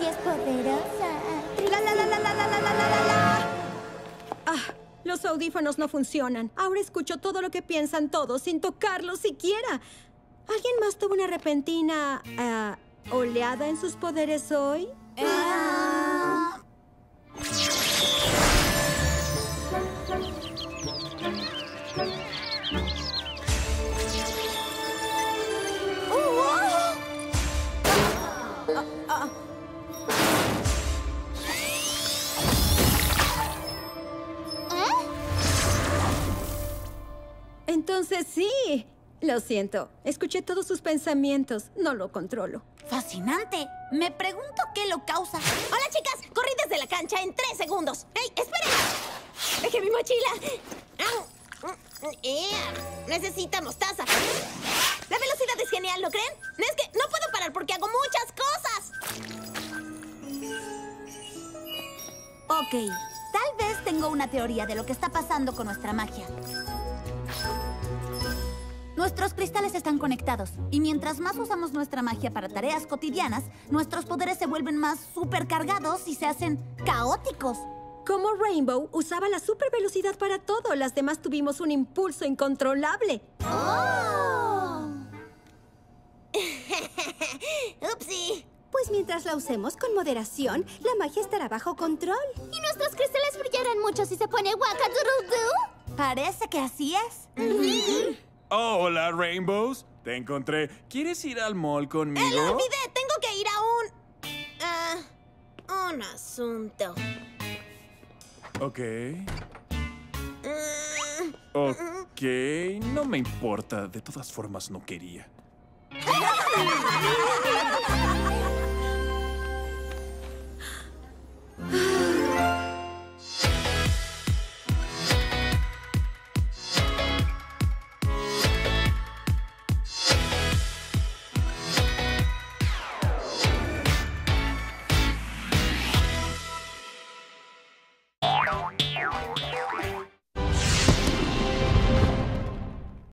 es poderosa. ¡La, la, la, la, la, la, la, la, la, la! Ah, los audífonos no funcionan. Ahora escucho todo lo que piensan todos sin tocarlos siquiera. ¿Alguien más tuvo una repentina oleada en sus poderes hoy? Entonces sí. Lo siento. Escuché todos sus pensamientos. No lo controlo. Fascinante. Me pregunto qué lo causa. ¡Hola, chicas! Corrí desde la cancha en 3 segundos. ¡Ey, esperen! ¡Dejé mi mochila! Necesita mostaza. La velocidad es genial, ¿lo creen? Es que no puedo parar porque hago muchas cosas. Ok. Tal vez tengo una teoría de lo que está pasando con nuestra magia. Nuestros cristales están conectados, y mientras más usamos nuestra magia para tareas cotidianas, nuestros poderes se vuelven más supercargados y se hacen caóticos. Como Rainbow usaba la super velocidad para todo, las demás tuvimos un impulso incontrolable. ¡Oh! ¡Upsi! Pues mientras la usemos con moderación, la magia estará bajo control. Y nuestros cristales brillarán mucho si se pone wackadoodle-doo. Parece que así es. Oh, hola, Rainbows. Te encontré. ¿Quieres ir al mall conmigo? ¡Lo olvidé! Tengo que ir a un asunto. Ok. Ok, no me importa. De todas formas, no quería.